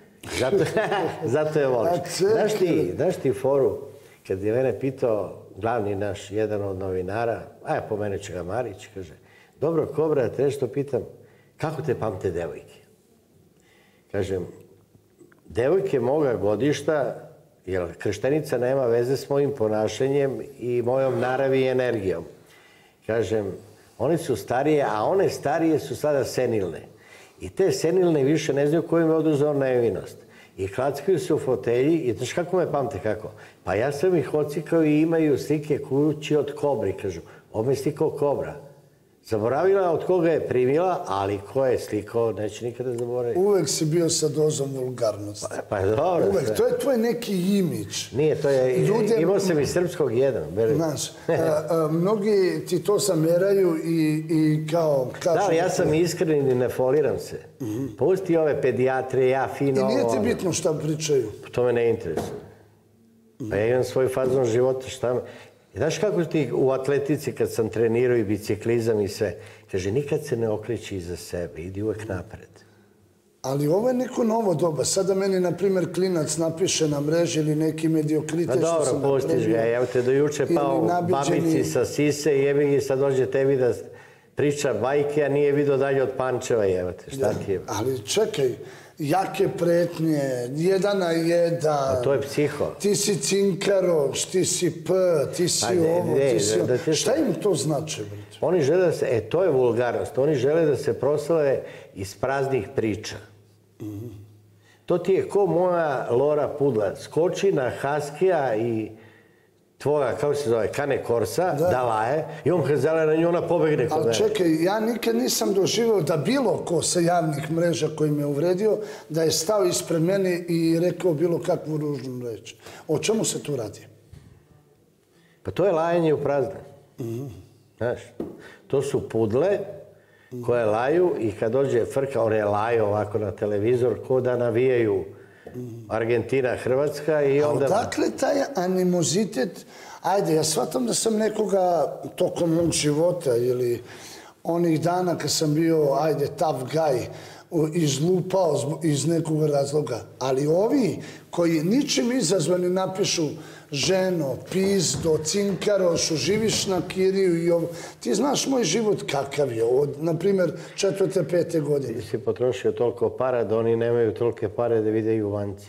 Zato je voliš. Znaš ti foru, kad je mene pitao glavni naš, jedan od novinara, a pomenut će ga Marić, kaže, dobro, Kobra, te nešto pitam, kako te pamte devojke? Kažem, devojke moga godišta, jer krštenica nema veze s mojim ponašanjem i mojom naravi i energijom. Kažem, one su starije, a one starije su sada senilne. I te senilne više ne znaju koju me oduzeo nevinost. I klackaju se u fotelji i znaš kako me pamte kako? Pa ja sam ih ocikao i imaju slike kući od Kobri, kažu. Ovo je slikao Kobra. Zaboravila od koga je primila, ali ko je slikao, neće nikada zaboraviti. Uvek si bio sa dozom vulgarnosti. Pa je dobro. Uvek, to je tvoj neki imidž. Nije, to je, imao sam i srpskog jedan. Znaš, mnogi ti to zameraju i kao... Da, ja sam iskren i ne foliram se. Pusti ove pedijatre, ja fino... I nije ti bitno šta pričaju? To me ne interesuje. Pa ja imam svoj fazon života, šta me... Znaš kako ti u atletici kad sam trenirao i biciklizam i sve, kaže nikad se ne okreći iza sebe, idi uvek napred. Ali ovo je neko novo doba. Sada meni, na primjer, klinac napiše na mreži ili neki mediokrite što sam napravio. Dobro, pustiš ga. Evo te do juče pao babici sa Sise i jebi gi sad dođe tebi da priča bajke, a nije vidio dalje od Pančeva, evo te, šta ti je? Ali čekaj, jake pretnje, jedan na jedan. A to je psiho. Ti si cinkaroš, ti si p, ti si ovo, ti si ovo. Šta im to znači? Oni žele da se, e to je vulgarnost, oni žele da se proslave iz praznih priča. To ti je ko moja Lora Pudla. Skoči na Haskija i tvoga, kako se zove, Kane Korsa, da laje, i on kad zale na nju, ona pobegne kod mene. Ali čekaj, ja nikad nisam doživio da bilo ko sa javnih mreža koji me uvredio, da je stao ispred mene i rekao bilo kakvu ružnu reč. O čemu se tu radi? Pa to je lajanje u prazne. Znaš, to su pudle koje laju i kad dođe frka, one laju ovako na televizor, ko da navijaju Argentina, Hrvatska i onda... A odakle taj animozitet? Ajde, ja shvatam da sam nekoga tokom mog života ili onih dana kad sam bio, ajde, tough guy, izlupao iz nekog razloga. Ali ovi koji ničim izazvani napišu ženo, pizdo, cinkarošu, živiš na kiriju i ovo. Ti znaš moj život kakav je od, na primjer, četvrte, pete godine. Ti si potrošio toliko para da oni nemaju tolike pare da videju vanci.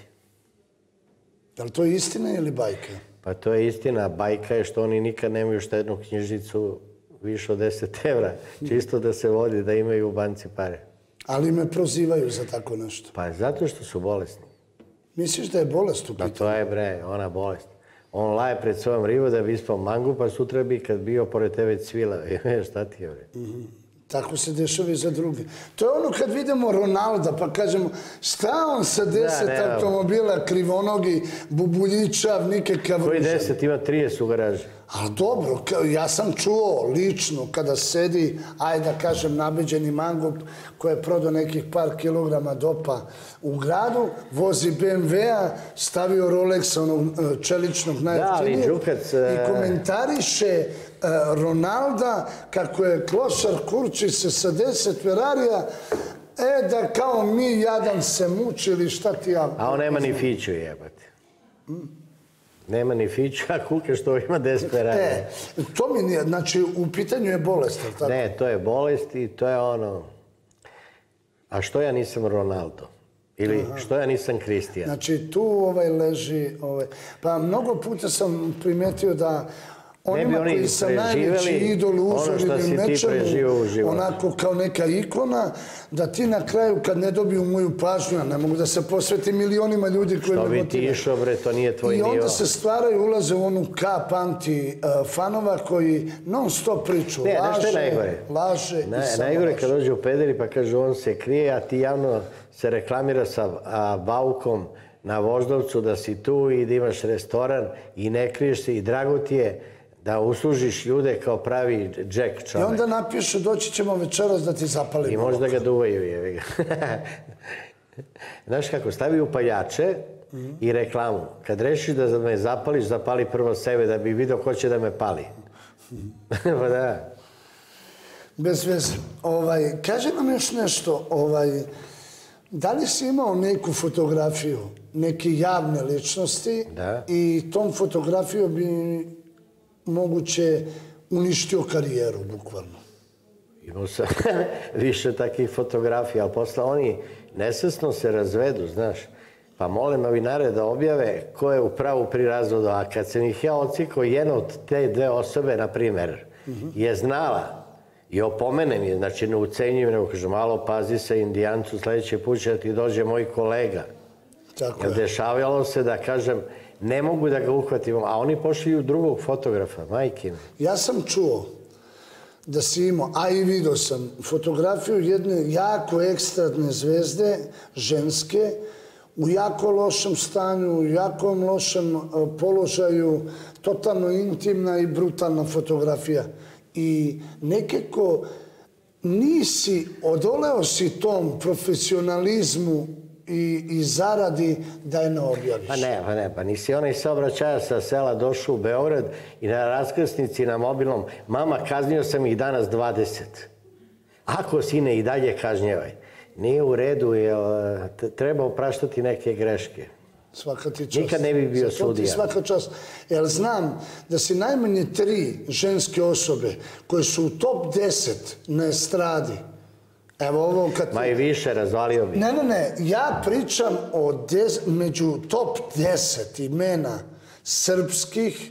Da li to je istina ili bajka? Pa to je istina. Bajka je što oni nikad nemaju štednu knjižicu više od deset evra. Čisto da se vodi da imaju u banci pare. Ali me prozivaju za tako nešto. Pa zato što su bolesni. Misliš da je bolest u pitanju? Pa to je, bre, ona bolest. On laje pred svojom ribu da bi ispao mangu, pa sutra bi kad bio pored tebe cvila. Šta ti je, bre? Tako se dešava i za druge. To je ono kad vidimo Ronalda pa kažemo šta on sa deset automobila, krivonogi, bubuljičav, nikakav... Koji deset? Ima trideset u garaži. Ali dobro, ja sam čuo lično kada sedi, ajde da kažem, nabeđeni mangup koji je prodao nekih par kilograma dopa u gradu, vozi be em ve-a, stavio Rolexa, onog čeličnog najjeftinijeg i komentariše Ronalda kako je klošar kurči se sa deset Ferrarija, e da kao mi jadan se muči ili šta ti ja... A on nema ni fiću jebati. Nema ni fiću, a kuke što ima deset Ferrarija. E, to mi nije, znači u pitanju je bolest, ali tako? Ne, to je bolest i to je ono... A što ja nisam Ronaldo? Ili što ja nisam Kristijan? Znači tu leži... Pa mnogo puta sam primetio da onima koji sam najveći idol, uzor ili nečemu, onako kao neka ikona, da ti na kraju kad ne dobiju moju pažnju, ne mogu da se posveti milionima ljudi koji me motivaju. Što bi ti išao, bre, to nije tvoj nivo. I onda se stvaraju, ulaze u onu kap anti-fanova koji non stop priču. Laže, laže i samo najgore kad dođe u pederi pa kaže on se krije, a ti javno se reklamira sa Baukom na Voždovcu da si tu i da imaš restoran i ne kriješ se i drago ti je da uslužiš ljude kao pravi Jack čovek. I onda napišu doći ćemo večeras da ti zapalimo. I možda ga duvaju, jevi ga. Znaš kako, stavi upaljače i reklamu. Kad rešiš da me zapališ, zapali prvo sebe da bi vidio ko će da me pali. Pa da. Bez veze. Kaži nam još nešto. Da li si imao neku fotografiju, neke javne ličnosti i tom fotografijom bi moguće uništio karijeru, bukvalno? Imao sam više takih fotografija, ali posle oni nesvesno se razvedu, znaš. Pa molim novinare da objave ko je u pravu pri razvodu, a kad sam ih ja ocikao, jedna od te dve osobe, na primer, je znala i opomenem je, znači ne ucenjujem, nego kažem, malo pazi se Indijancu, sledeći put će da ti dođe moj kolega. Jer dešavalo se da kažem, ne mogu da ga uhvatim, a oni pošli drugog fotografa, majke mi. Ja sam čuo da si imao, a i vidio sam, fotografiju jedne jako ekstradne zvezde, ženske, u jako lošem stanju, u jako lošem položaju, totalno intimna i brutalna fotografija. I nekako nisi, odoleo si tom profesionalizmu i zaradi da je ne objaviš. Pa ne, pa ne, pa nisi onaj saobraćajac sa sela došao u Beograd i na raskrsnici na mobilnom, mama, kaznio sam ih danas dvadeset. Ako sine i dalje kažnjevaj. Nije u redu, treba opraštati neke greške. Svaka ti čast. Nikad ne bi bio sudija. Svaka čast. Jer znam da si najmanje tri ženske osobe koje su u top deset na estradi. Evo ovo kad... Ma i više, razvalio bi. Ne, ne, ne. Ja pričam među top deset imena srpskih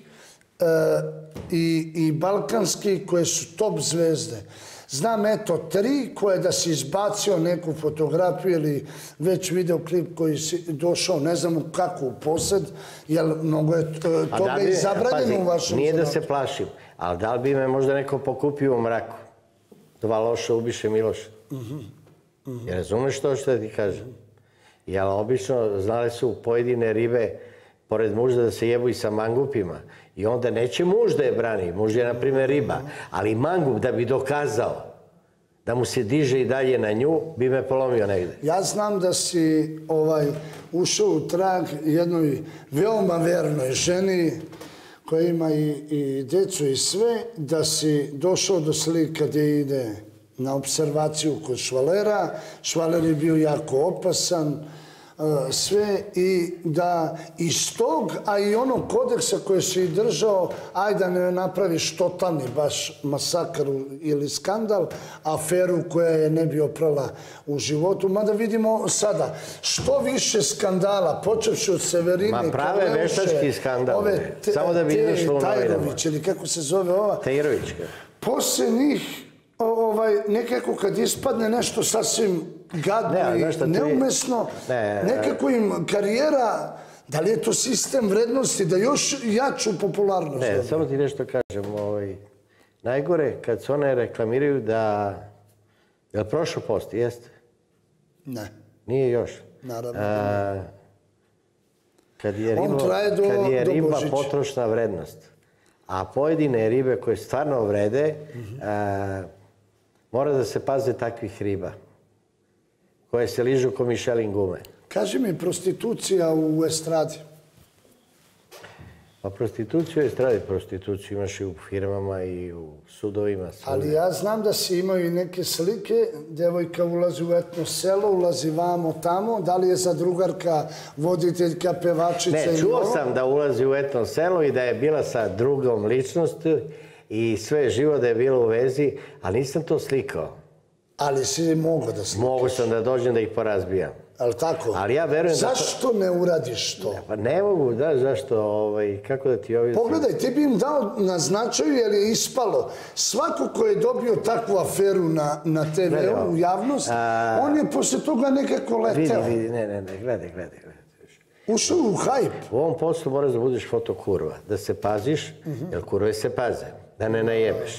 i balkanskih koje su top zvezde. Znam, eto, tri koje da si izbacio neku fotografiju ili već videoklip koji si došao, ne znam kako u posed, jer mnogo je toga i zabranjeno u vašem... Nije da se plašim, ali da li bi me možda neko pokupio u mraku? Dva loša ubiše Miloša. Razumeš to što ti kažem? Jer obično znali su pojedine ribe pored mužda da se jebu i sa mangupima. I onda neće muž da je brani, muž je na primjer riba, ali mangup da bi dokazao da mu se diže i dalje na nju, bi me polomio negde. Ja znam da si ušao u trag jednoj veoma vernoj ženi koja ima i decu i sve, da si došao do slika gde ide na observaciju kod švalera. Švaler je bio jako opasan, sve, i da iz tog, a i onog kodeksa koje si držao, ajde da ne napraviš totalni baš masakar ili skandal, aferu koja je ne bi oprala u životu. Mada vidimo sada, što više skandala, počevši od Severine, ma prave veštački skandal, samo da bi izašlo u novinama. Tajrović, ili kako se zove ova. Tajrovićka. Posle njih, nekako kad ispadne nešto sasvim gadno i neumesno, nekako im karijera, da li je to sistem vrednosti, da još jaču popularnost? Ne, samo ti nešto kažem. Najgore kad se one reklamiraju da... Je li prošao post? Jeste? Ne. Nije još? Naravno. Kad je riba potrošna vrednost, a pojedine ribe koje stvarno vrede, mora da se paze takvih riba, koje se ližu ko Michelin gume. Kaži mi, prostitucija u estradi? Pa prostituciju u estradi, prostituciju imaš i u firmama i u sudovima. Ali ja znam da si imao i neke slike, devojka ulazi u etno selo, ulazi vamo tamo, da li je zadrugarka, voditeljka, pevačica ili ovo? Ne, čuo sam da ulazi u etno selo i da je bila sa drugom ličnosti i sve živo da je bilo u vezi, ali nisam to slikao. Ali si mogao da slikaš? Mogu sam da dođem da ih porazbijam. ali tako? Ali ja verujem da... Zašto ne uradiš to? Pa ne mogu, da, zašto, kako da ti ovi... Pogledaj, ti bi im dao na značaju jer je ispalo. Svako ko je dobio takvu aferu na te ve u u javnost, on je posle toga nekako leteo. Vidi, vidi, ne, ne, ne, gledaj, gledaj. Ušao u hajp. U ovom poslu moraš da budeš fotokurva, da se paziš, jer kurve se paze, da ne najebeš.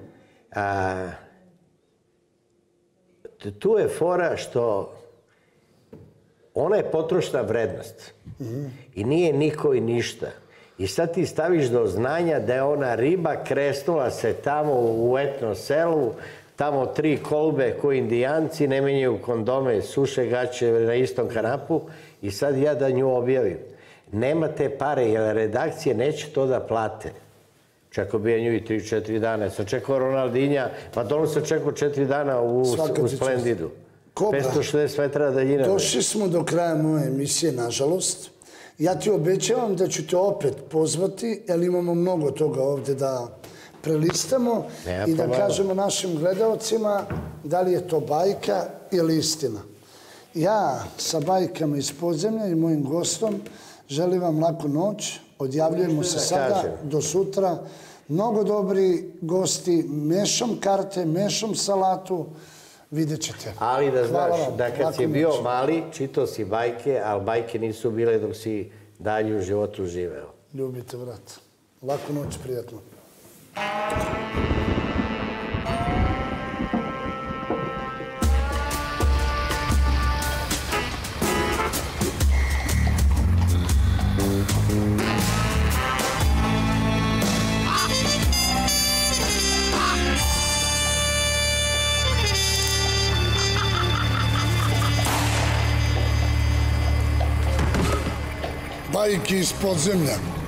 Tu je fora što ona je potrošna vrednost i nije niko i ništa. I sad ti staviš do znanja da je ona riba, kresnula se tamo u etno selu, tamo tri kolbe koji indijanci, ne menjaju kondome, suše gaće na istom kanapu i sad ja da nju objavim. Nema te pare, jer redakcije neće to da plate. Čekao bi ja nju i tri četiri dana. Sam čekao Ronaldinja, pa dolo sam čekao četiri dana u Splendidu. petsto šezdeset metara daljina. Došli smo do kraja moje emisije, nažalost. Ja ti obećavam da ću te opet pozvati, jer imamo mnogo toga ovde da prelistamo i da kažemo našim gledalcima da li je to bajka ili istina. Ja sa bajkama iz podzemlja i mojim gostom želim vam laku noć. Odjavljujemo se sada do sutra. Mnogo dobri gosti, mešam karte, mešam salatu. Vidjet ćete. Ali da znaš, da kad si bio mali, čitao si bajke, ali bajke nisu bile dok si dalje u životu živeo. Ljubite, vrat. Laku noć, prijatno. Bajke iz podzemlja.